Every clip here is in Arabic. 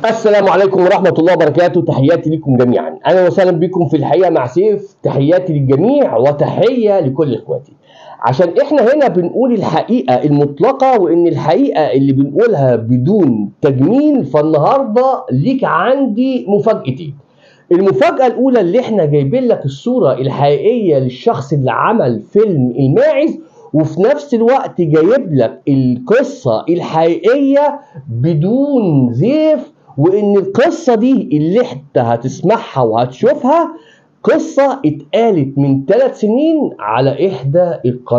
السلام عليكم ورحمة الله وبركاته. تحياتي لكم جميعا، أهلا وسهلا بكم في الحقيقة مع سيف. تحياتي للجميع وتحية لكل إخواتي، عشان إحنا هنا بنقول الحقيقة المطلقة، وإن الحقيقة اللي بنقولها بدون تجميل. فالنهاردة ليك عندي مفاجأتين. المفاجأة الأولى اللي إحنا جايبين لك الصورة الحقيقية للشخص اللي عمل فيلم الماعز، وفي نفس الوقت جايب لك القصة الحقيقية بدون زيف. وان القصه دي اللي انت هتسمعها وهتشوفها قصه اتقالت من 3 سنين على احدى القنوات،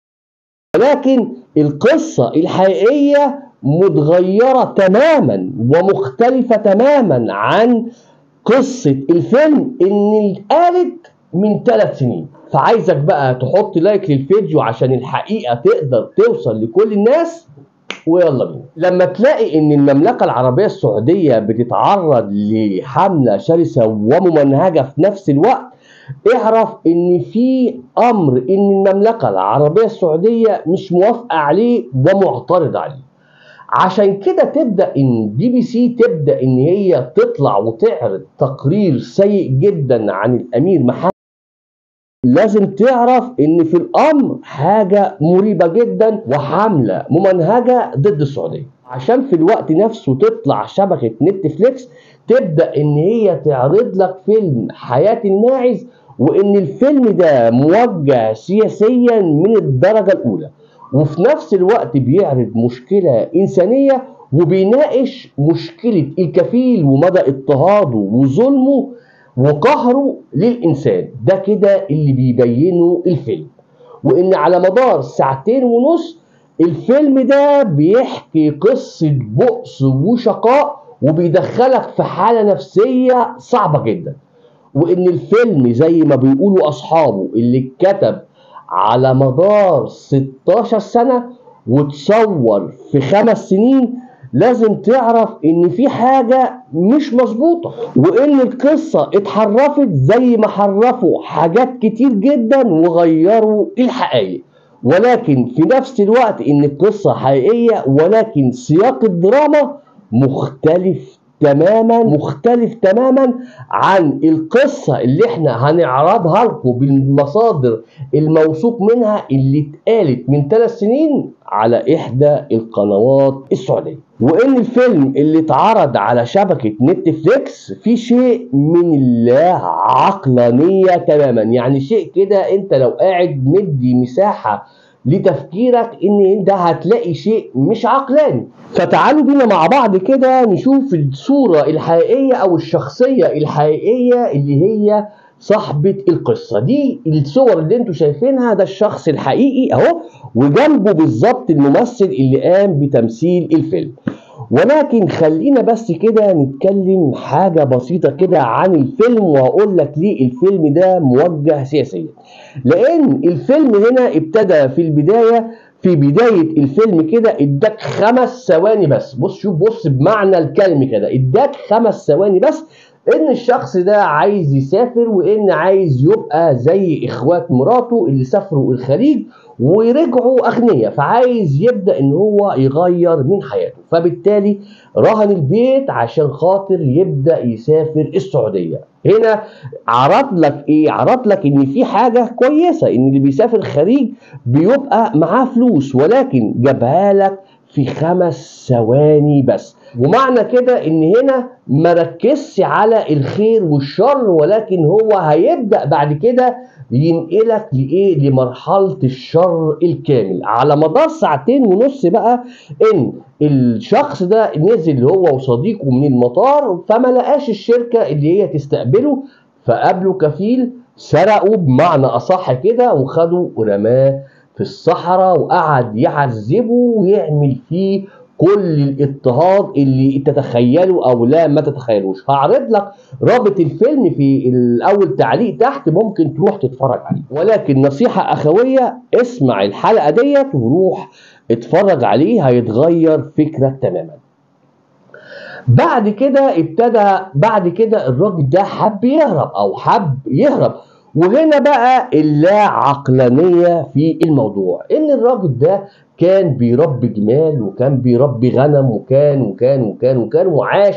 ولكن القصه الحقيقيه متغيره تماما ومختلفه تماما عن قصه الفيلم اللي اتقالت من 3 سنين. فعايزك بقى تحط لايك للفيديو عشان الحقيقه تقدر توصل لكل الناس، ويلا بينا. لما تلاقي ان المملكة العربية السعودية بتتعرض لحملة شرسة وممنهجة في نفس الوقت، اعرف ان في امر ان المملكة العربية السعودية مش موافقة عليه ومعترضة عليه. عشان كده تبدأ ان BBC تبدأ ان هي تطلع وتعرض تقرير سيء جدا عن الامير محمد. لازم تعرف ان في الامر حاجة مريبة جدا وحملة ممنهجة ضد السعودية، عشان في الوقت نفسه تطلع شبكة نتفليكس تبدأ ان هي تعرض لك فيلم حياة الماعز، وان الفيلم ده موجه سياسيا من الدرجة الاولى، وفي نفس الوقت بيعرض مشكلة انسانية وبيناقش مشكلة الكفيل ومدى اضطهاده وظلمه وقهره للإنسان. ده كده اللي بيبينه الفيلم. وإن على مدار 2.5 ساعة الفيلم ده بيحكي قصة بؤس وشقاء وبيدخلك في حالة نفسية صعبة جدا. وإن الفيلم زي ما بيقولوا أصحابه اللي اتكتب على مدار 16 سنة وتصور في 5 سنين، لازم تعرف ان في حاجة مش مظبوطة، وان القصة اتحرفت زي ما حرفوا حاجات كتير جدا وغيروا الحقائق. ولكن في نفس الوقت ان القصة حقيقية، ولكن سياق الدراما مختلف تماما عن القصة اللي احنا هنعرضها لكم بالمصادر الموثوق منها اللي اتقالت من 3 سنين على احدى القنوات السعودية. وان الفيلم اللي اتعرض على شبكة نتفليكس في شيء من اللا عقلانية تماما، يعني شيء كده انت لو قاعد مدي مساحة لتفكيرك ان انت هتلاقي شيء مش عقلاني. فتعالوا بينا مع بعض كده نشوف الصورة الحقيقية او الشخصية الحقيقية اللي هي صاحبة القصة دي. الصور اللي انتوا شايفينها ده الشخص الحقيقي اهو، وجنبه بالظبط الممثل اللي قام بتمثيل الفيلم. ولكن خلينا بس كده نتكلم حاجة بسيطة كده عن الفيلم، وهقول لك ليه الفيلم ده موجه سياسيا. لأن الفيلم هنا ابتدى في بداية الفيلم كده اداك 5 ثواني بس. بص بمعنى الكلمة كده، اداك 5 ثواني بس ان الشخص ده عايز يسافر، وان عايز يبقى زي اخوات مراته اللي سافروا الخليج ورجعوا اغنياء، فعايز يبدا ان هو يغير من حياته. فبالتالي رهن البيت عشان خاطر يبدا يسافر السعوديه. هنا عرض لك ايه؟ عرض لك ان في حاجه كويسه، ان اللي بيسافر الخليج بيبقى معاه فلوس، ولكن جابها لك في 5 ثواني بس. ومعنى كده ان هنا مركزش على الخير والشر، ولكن هو هيبدأ بعد كده ينقلك لإيه؟ لمرحلة الشر الكامل. على مدار 2.5 ساعة بقى ان الشخص ده نزل هو وصديقه من المطار، فما لقاش الشركة اللي هي تستقبله، فقابله كفيل سرقه بمعنى أصح كده، وخده ورماه في الصحراء وقعد يعذبه ويعمل فيه كل الاضطهاد اللي تتخيله او لا ما تتخيلوش. هعرض لك رابط الفيلم في الاول تعليق تحت، ممكن تروح تتفرج عليه. ولكن نصيحة اخوية، اسمع الحلقة ديت وروح اتفرج عليه، هيتغير فكرك تماما. بعد كده الراجل ده حب يهرب. وهنا بقى اللا عقلانية في الموضوع، ان الراجل ده كان بيربي جمال وكان بيربي غنم وكان وعاش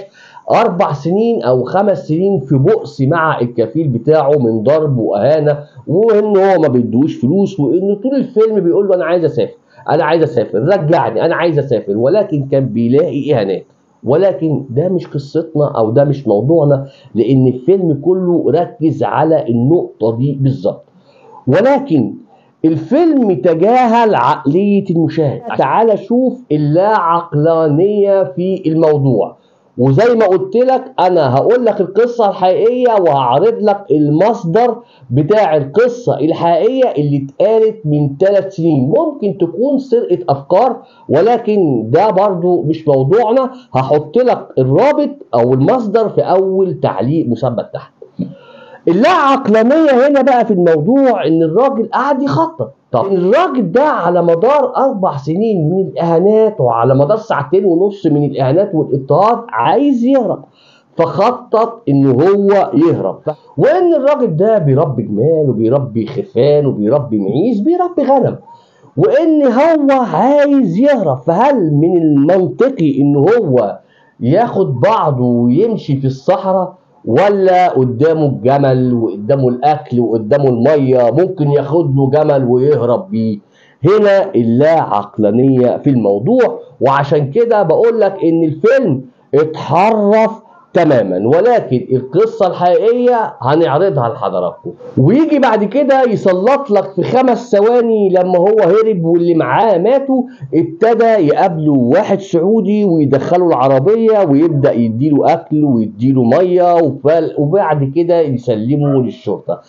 4 سنين او 5 سنين في بؤس مع الكفيل بتاعه من ضرب واهانه، وان هو ما بيدوش فلوس، وانه طول الفيلم بيقول له انا عايز اسافر، انا عايز اسافر، رجعني، انا عايز اسافر، ولكن كان بيلاقي اهانات. ولكن ده مش قصتنا او ده مش موضوعنا، لان الفيلم كله ركز على النقطه دي بالظبط. ولكن الفيلم تجاهل عقلية المشاهد. تعال شوف اللا عقلانية في الموضوع. وزي ما قلت لك انا هقول لك القصة الحقيقية وهعرض لك المصدر بتاع القصة الحقيقية اللي اتقالت من 3 سنين. ممكن تكون سرقة افكار، ولكن ده برضو مش موضوعنا. هحط لك الرابط او المصدر في اول تعليق مثبت تحت. اللا عقلانية هنا بقى في الموضوع ان الراجل قاعد يخطط. طب الراجل ده على مدار 4 سنين من الاهانات وعلى مدار 2.5 ساعة من الاهانات والاضطهاد عايز يهرب، فخطط ان هو يهرب. وان الراجل ده بيربي جمال وبيربي خرفان وبيربي معيز، بيربي غنم، وان هو عايز يهرب. فهل من المنطقي ان هو ياخد بعضه ويمشي في الصحراء، ولا قدامه الجمل وقدامه الاكل وقدامه الميه ممكن ياخد له جمل ويهرب بيه؟ هنا اللا عقلانيه في الموضوع. وعشان كده بقول لك ان الفيلم اتحرف تماما، ولكن القصه الحقيقيه هنعرضها لحضراتكم. ويجي بعد كده يسلط لك في 5 ثواني لما هو هرب واللي معاه ماتوا، ابتدى يقابله واحد سعودي ويدخله العربيه ويبدا يديله اكل ويديله ميه، وبعد كده يسلمه للشرطه.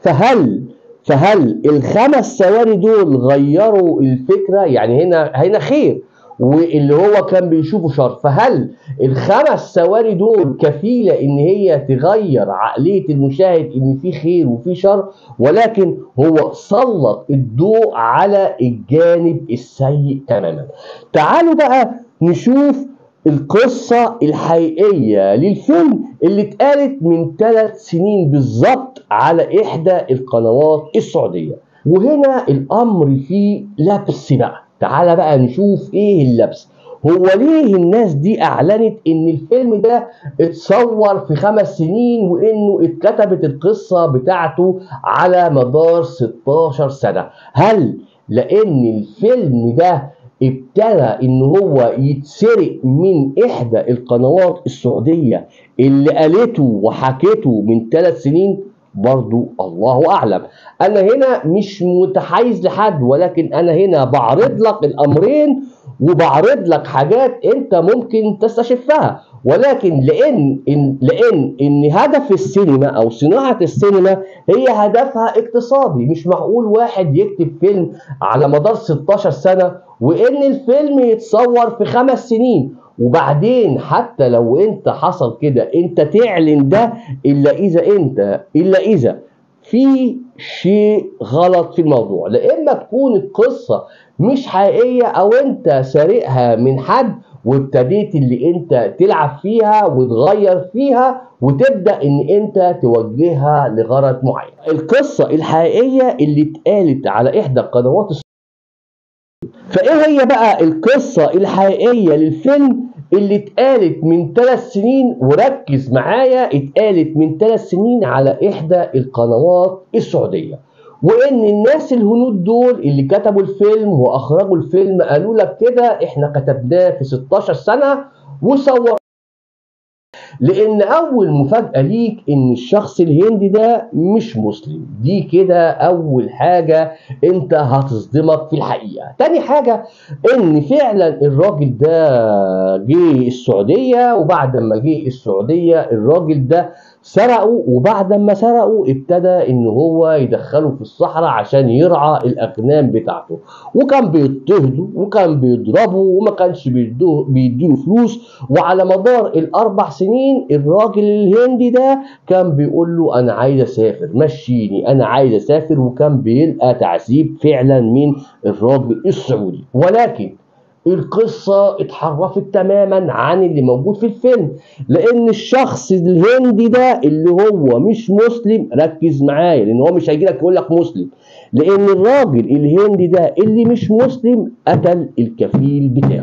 فهل ال5 ثواني دول غيروا الفكره؟ يعني هنا خير واللي هو كان بيشوفه شر. فهل ال5 ثواني دول كفيلة ان هي تغير عقلية المشاهد ان في خير وفي شر؟ ولكن هو سلط الضوء على الجانب السيء تماما. تعالوا بقى نشوف القصة الحقيقية للفيلم اللي اتقالت من 3 سنين بالظبط على احدى القنوات السعودية. وهنا الامر فيه لبس بقى. تعالى بقى نشوف ايه اللبس. هو ليه الناس دي اعلنت ان الفيلم ده اتصور في 5 سنين وانه اتكتبت القصة بتاعته على مدار 16 سنة؟ هل لان الفيلم ده ابتدى ان هو يتسرق من احدى القنوات السعودية اللي قالته وحكته من 3 سنين؟ برضو الله اعلم. انا هنا مش متحيز لحد، ولكن انا هنا بعرض لك الامرين وبعرض لك حاجات انت ممكن تستشفها. ولكن لان هدف السينما او صناعة السينما هي هدفها اقتصادي. مش معقول واحد يكتب فيلم على مدار 16 سنة وان الفيلم يتصور في 5 سنين، وبعدين حتى لو انت حصل كده انت تعلن ده الا اذا في شيء غلط في الموضوع. لا اما تكون القصة مش حقيقية او انت سارقها من حد وابتديت اللي انت تلعب فيها وتغير فيها وتبدأ ان انت توجهها لغرض معين. القصة الحقيقية اللي اتقالت على احدى القنوات. فايه هي بقى القصة الحقيقية للفيلم اللي اتقالت من 3 سنين؟ وركز معايا، اتقالت من 3 سنين على احدى القنوات السعودية. وان الناس الهنود دول اللي كتبوا الفيلم واخرجوا الفيلم قالوا لك كده احنا كتبناه في 16 سنة وصور. لان اول مفاجأة ليك ان الشخص الهندي ده مش مسلم. دي كده اول حاجة انت هتصدمك في الحقيقة. تاني حاجة ان فعلا الراجل ده جه السعودية، وبعد ما جه السعودية الراجل ده سرقه، وبعد ما سرقه ابتدى ان هو يدخله في الصحراء عشان يرعى الاغنام بتاعته، وكان بيضطهده وكان بيضربه وما كانش بيديله فلوس. وعلى مدار ال4 سنين الراجل الهندي ده كان بيقول له انا عايز اسافر، مشيني، انا عايز اسافر، وكان بيلقى تعذيب فعلا من الراجل السعودي. ولكن القصة اتحرفت تماما عن اللي موجود في الفيلم، لان الشخص الهندي ده اللي هو مش مسلم، ركز معايا لان هو مش هيجي لك يقول لك مسلم، لان الراجل الهندي ده اللي مش مسلم قتل الكفيل بتاعه.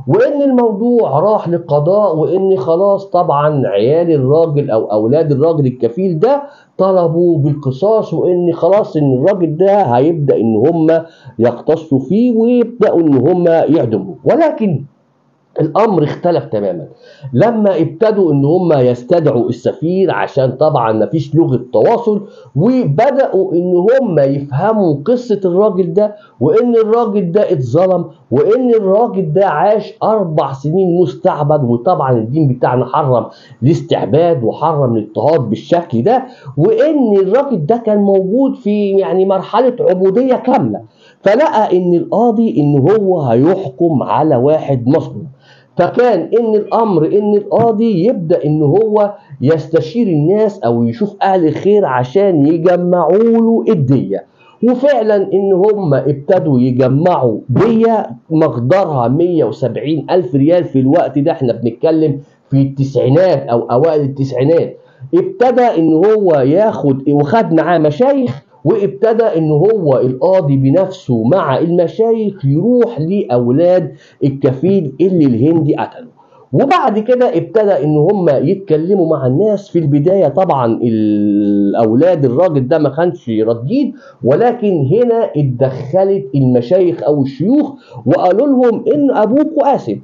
وان الموضوع راح للقضاء، وان خلاص طبعا عيال الراجل او اولاد الراجل الكفيل ده طلبوا بالقصاص، وان خلاص ان الراجل ده هيبدا ان هم يقتصوا فيه ويبداوا ان هم يعدموه. ولكن الامر اختلف تماما لما ابتدوا ان هم يستدعوا السفير، عشان طبعا مفيش لغه تواصل، وبداوا ان هم يفهموا قصه الراجل ده، وان الراجل ده اتظلم، وان الراجل ده عاش 4 سنين مستعبد، وطبعا الدين بتاعنا حرم الاستعباد وحرم الاضطهاد بالشكل ده، وان الراجل ده كان موجود في يعني مرحله عبوديه كامله. فلقى ان القاضي ان هو هيحكم على واحد مظلوم، فكان ان الامر ان القاضي يبدا ان هو يستشير الناس او يشوف اهل الخير عشان يجمعوا له الديه. وفعلا ان هم ابتدوا يجمعوا ديه مقدارها 170 الف ريال. في الوقت ده احنا بنتكلم في التسعينات او اوائل التسعينات. ابتدى ان هو ياخد وخد معاه مشايخ، وابتدى ان هو القاضي بنفسه مع المشايخ يروح لاولاد الكفيل اللي الهندي قتله. وبعد كده ابتدى ان هم يتكلموا مع الناس. في البدايه طبعا الاولاد الراجل ده ما كانش رديد، ولكن هنا اتدخلت المشايخ او الشيوخ وقالوا لهم ان ابوكوا قاسم،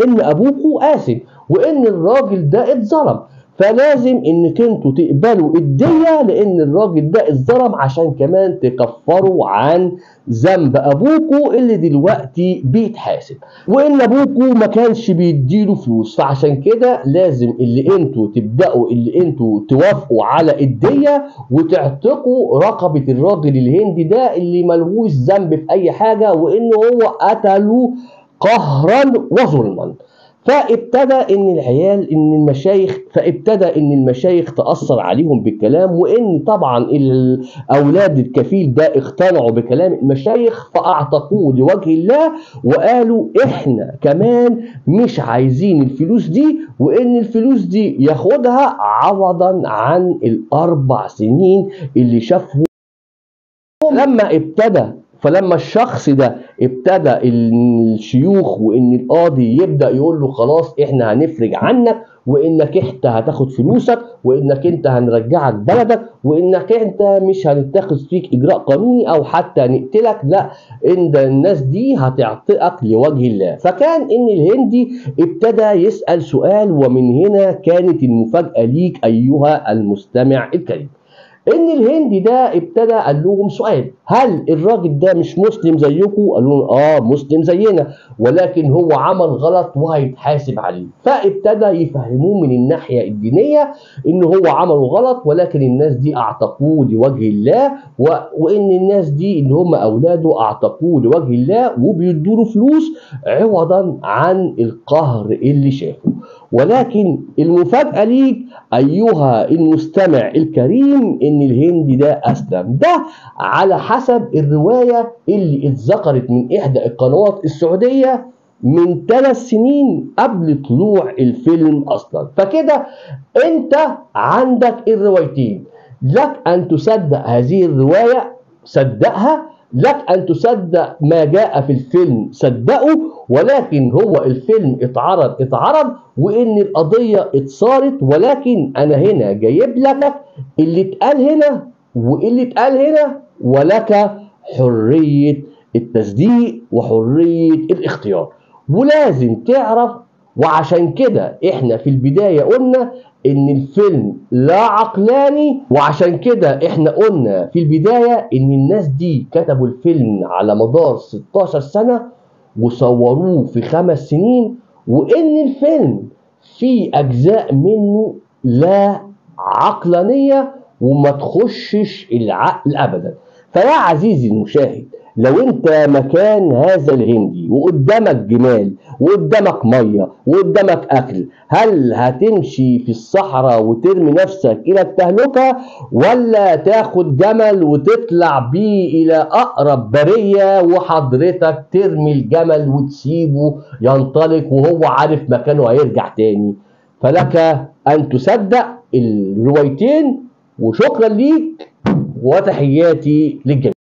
وان الراجل ده اتظلم، فلازم انك انتوا تقبلوا الدية لان الراجل ده اتظلم، عشان كمان تكفروا عن ذنب ابوكوا اللي دلوقتي بيتحاسب، وان ابوكوا ما كانش بيديله فلوس. فعشان كده لازم اللي انتوا توافقوا على الدية وتعتقوا رقبة الراجل الهندي ده اللي ملهوش ذنب في اي حاجة، وان هو قتله قهرا وظلما. فابتدى ان المشايخ تأثر عليهم بالكلام، وان طبعا الاولاد الكفيل ده اقتنعوا بكلام المشايخ فاعتقوه لوجه الله، وقالوا احنا كمان مش عايزين الفلوس دي، وان الفلوس دي ياخدها عوضا عن ال4 سنين اللي شافه. فلما الشخص ده ابتدى الشيوخ وان القاضي يبدا يقول له خلاص احنا هنفرج عنك، وانك انت هتاخد فلوسك، وانك انت هنرجعك بلدك، وانك انت مش هنتخذ فيك اجراء قانوني او حتى نقتلك، لا ان الناس دي هتعتقك لوجه الله. فكان ان الهندي ابتدى يسأل سؤال، ومن هنا كانت المفاجأة ليك ايها المستمع الكريم. ان الهندي ده ابتدى قال لهم سؤال: هل الراجل ده مش مسلم زيكم؟ قالوا له مسلم زينا، ولكن هو عمل غلط وهيتحاسب عليه. فابتدى يفهموه من الناحيه الدينيه ان هو عمله غلط، ولكن الناس دي اعتقوه لوجه الله، وان الناس دي اللي هم اولاده اعتقوه لوجه الله وبيدوا له فلوس عوضا عن القهر اللي شافه. ولكن المفاجأة ليك أيها المستمع الكريم إن الهندي ده أسلم، ده على حسب الرواية اللي اتذكرت من إحدى القنوات السعودية من 3 سنين قبل طلوع الفيلم أصلا. فكده أنت عندك الروايتين، لك أن تصدق هذه الرواية صدقها، لك أن تصدق ما جاء في الفيلم صدقه، ولكن هو الفيلم اتعرض وإن القضية اتصارت، ولكن أنا هنا جايب لك اللي اتقال هنا واللي اتقال هنا، ولك حرية التصديق وحرية الاختيار، ولازم تعرف. وعشان كده احنا في البداية قلنا ان الفيلم لا عقلاني، وعشان كده احنا قلنا في البداية ان الناس دي كتبوا الفيلم على مدار 16 سنة وصوروه في 5 سنين، وان الفيلم فيه اجزاء منه لا عقلانية وما تخشش العقل ابدا. فيا عزيزي المشاهد، لو انت مكان هذا الهندي وقدامك جمال وقدامك ميه وقدامك اكل، هل هتمشي في الصحراء وترمي نفسك الى التهلكه، ولا تاخد جمل وتطلع بيه الى اقرب بريه وحضرتك ترمي الجمل وتسيبه ينطلق وهو عارف مكانه هيرجع تاني؟ فلك ان تصدق الروايتين. وشكرا ليك وتحياتي للجميع.